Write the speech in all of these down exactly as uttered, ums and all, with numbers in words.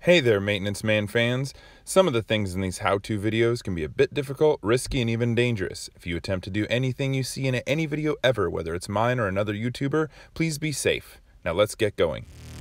Hey there, Maintenance Man fans. Some of the things in these how-to videos can be a bit difficult, risky, and even dangerous. If you attempt to do anything you see in any video ever, whether it's mine or another YouTuber, please be safe. Now let's get going.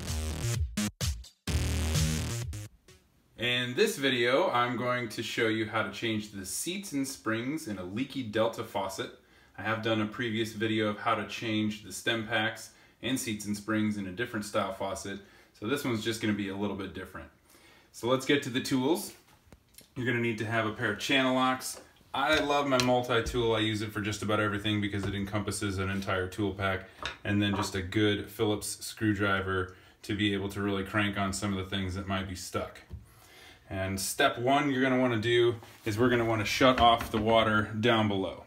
In this video, I'm going to show you how to change the seats and springs in a leaky Delta faucet. I have done a previous video of how to change the stem packs and seats and springs in a different style faucet, so this one's just going to be a little bit different. So let's get to the tools. You're going to need to have a pair of channel locks. I love my multi-tool. I use it for just about everything because it encompasses an entire tool pack, and then just a good Phillips screwdriver to be able to really crank on some of the things that might be stuck. And step one you're going to want to do is we're going to want to shut off the water down below.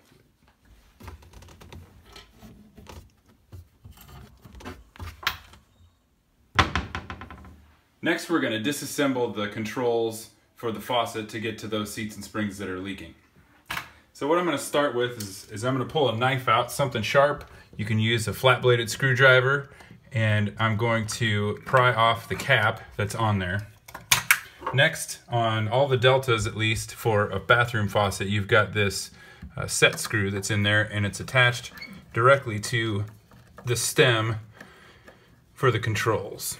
Next, we're going to disassemble the controls for the faucet to get to those seats and springs that are leaking. So what I'm going to start with is, is I'm going to pull a knife out, something sharp. You can use a flat-bladed screwdriver, and I'm going to pry off the cap that's on there. Next, on all the Deltas, at least for a bathroom faucet, you've got this uh, set screw that's in there, and it's attached directly to the stem for the controls.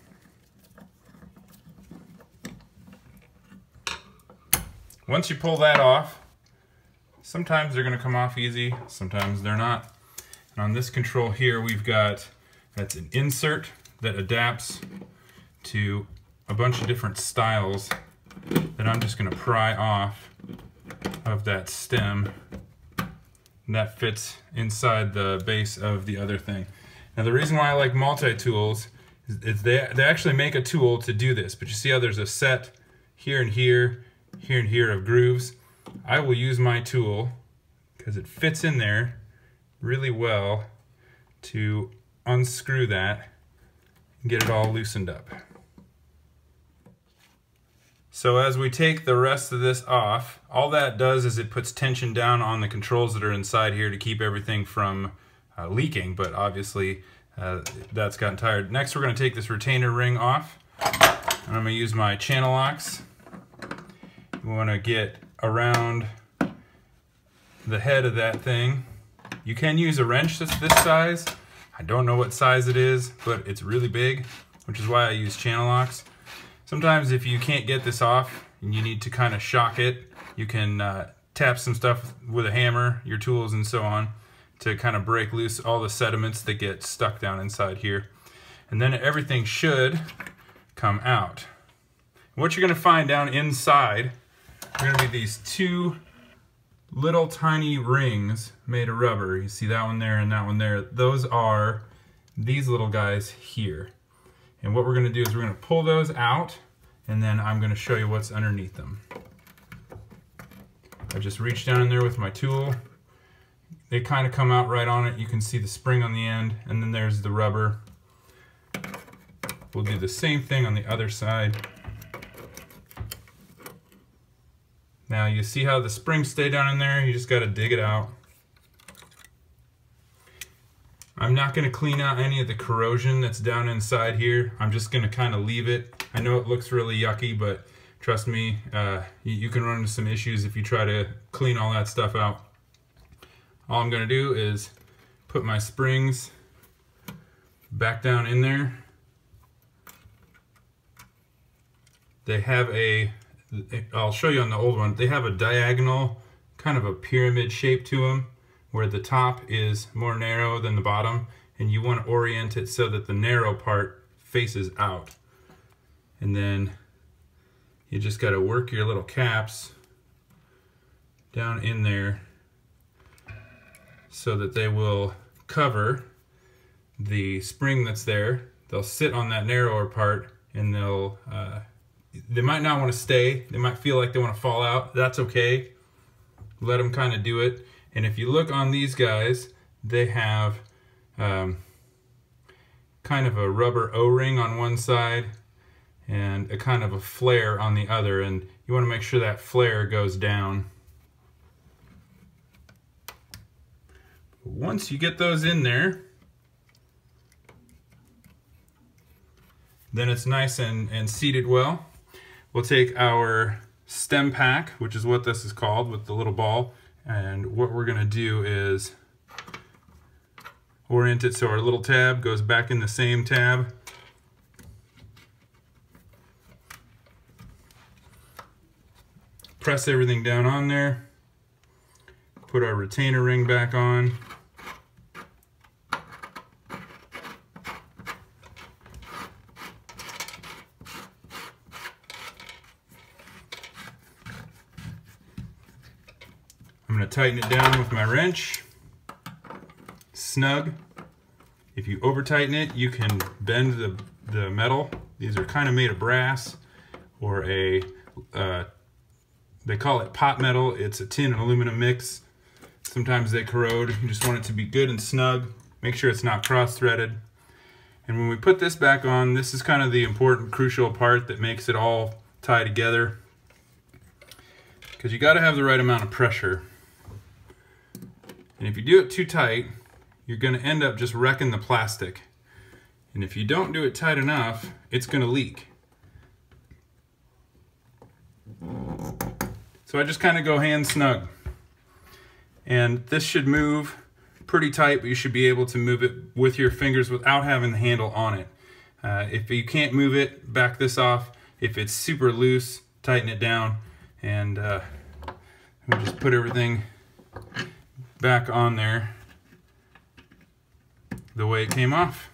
Once you pull that off, sometimes they're going to come off easy, sometimes they're not. And on this control here, we've got, that's an insert that adapts to a bunch of different styles that I'm just going to pry off of that stem. And that fits inside the base of the other thing. Now the reason why I like multi-tools is, is they, they actually make a tool to do this, but you see how there's a set here and here, here and here of grooves. I will use my tool because it fits in there really well to unscrew that and get it all loosened up. So as we take the rest of this off, all that does is it puts tension down on the controls that are inside here to keep everything from uh, leaking, but obviously uh, that's gotten tired. Next, we're going to take this retainer ring off, and I'm going to use my channel locks. We want to get around the head of that thing. You can use a wrench that's this size. I don't know what size it is, but it's really big, which is why I use channel locks. Sometimes if you can't get this off and you need to kind of shock it, you can uh, tap some stuff with a hammer, your tools and so on, to kind of break loose all the sediments that get stuck down inside here. And then everything should come out. What you're going to find down inside are going to be these two little tiny rings made of rubber. You see that one there and that one there. Those are these little guys here. And what we're going to do is we're going to pull those out, and then I'm going to show you what's underneath them. I just reach down in there with my tool. They kind of come out right on it. You can see the spring on the end, and then there's the rubber. We'll do the same thing on the other side. Now you see how the springs stay down in there? You just got to dig it out. I'm not going to clean out any of the corrosion that's down inside here. I'm just going to kind of leave it. I know it looks really yucky, but trust me, uh, you, you can run into some issues if you try to clean all that stuff out. All I'm going to do is put my springs back down in there. They have a I'll show you on the old one, they have a diagonal, kind of a pyramid shape to them, where the top is more narrow than the bottom, and you want to orient it so that the narrow part faces out. And then you just got to work your little caps down in there so that they will cover the spring that's there. They'll sit on that narrower part, and they'll uh, they might not want to stay. They might feel like they want to fall out. That's okay. Let them kind of do it. And if you look on these guys, they have um, kind of a rubber O-ring on one side and a kind of a flare on the other. And you want to make sure that flare goes down. Once you get those in there, then it's nice and, and seated well. we'll take our stem pack, which is what this is called, with the little ball, and what we're gonna do is orient it so our little tab goes back in the same tab. Press everything down on there. Put our retainer ring back on. I'm going to tighten it down with my wrench. Snug. If you over tighten it, you can bend the, the metal. These are kind of made of brass or a, uh, they call it pot metal. It's a tin and aluminum mix. Sometimes they corrode. You just want it to be good and snug. Make sure it's not cross-threaded. And when we put this back on, this is kind of the important, crucial part that makes it all tie together. Because you got to have the right amount of pressure. And if you do it too tight, you're going to end up just wrecking the plastic. And if you don't do it tight enough, it's going to leak. So I just kind of go hand snug. And this should move pretty tight, but you should be able to move it with your fingers without having the handle on it. Uh, if you can't move it, back this off. If it's super loose, tighten it down. And uh, we'll just put everything back on there the way it came off.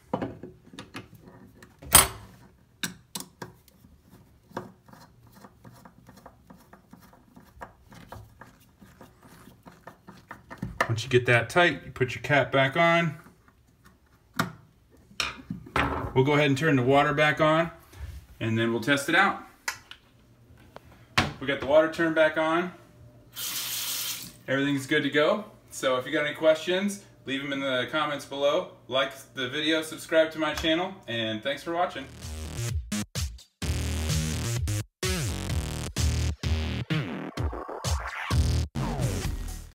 Once you get that tight, you put your cap back on. We'll go ahead and turn the water back on, and then we'll test it out. We got the water turned back on. Everything's good to go. So if you got any questions, leave them in the comments below. Like the video, subscribe to my channel, and thanks for watching.